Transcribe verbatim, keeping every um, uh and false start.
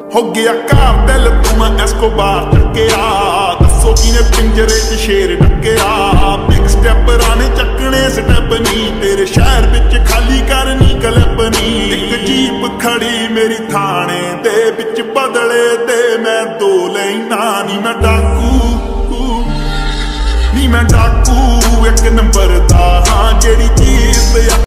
हो गया कार दिल तू मैं एस्कोबार टक्या दसो किने पिंजरे च शेर टक्या बिग स्टेप राने चकने स्टेप नी तेरे शहर विच खाली करनी क्लिप नी एक जीप खड़ी मेरी थाने दे विच बदले दे मैं दो लेना नी मैं डाकू नी मैं डाकू एक नंबर दा हाँ जेड़ी चीज